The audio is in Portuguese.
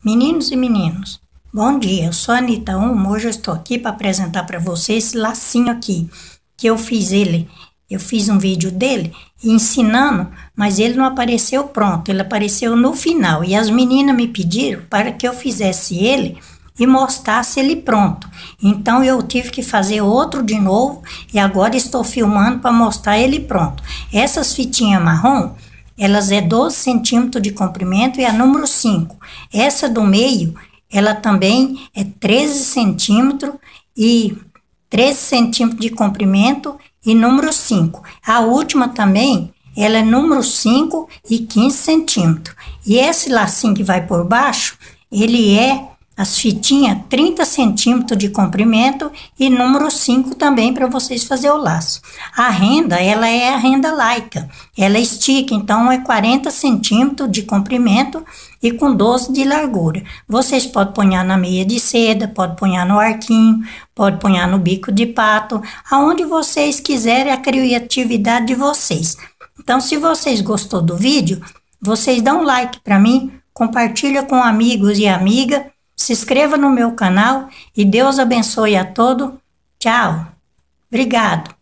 Meninos e meninos, bom dia, eu sou a Anitta Hoje eu estou aqui para apresentar para vocês esse lacinho aqui, que eu fiz um vídeo dele ensinando, mas ele não apareceu pronto, ele apareceu no final, e as meninas me pediram para que eu fizesse ele e mostrasse ele pronto, então eu tive que fazer outro de novo, e agora estou filmando para mostrar ele pronto. Essas fitinhas marrom, elas é 12 centímetros de comprimento e a número 5. Essa do meio, ela também é 13 centímetros de comprimento e número 5. A última também, ela é número 5 e 15 centímetros. E esse lacinho que vai por baixo, ele é as fitinhas 30 centímetros de comprimento e número 5 também para vocês fazer o laço. A renda, ela é a renda laica. Ela estica, então é 40 centímetros de comprimento e com 12 de largura. Vocês podem pôr na meia de seda, podem pôr no arquinho, podem pôr no bico de pato, aonde vocês quiserem, a criatividade de vocês. Então, se vocês gostou do vídeo, vocês dão um like para mim, compartilha com amigos e amigas, se inscreva no meu canal e Deus abençoe a todos. Tchau. Obrigado.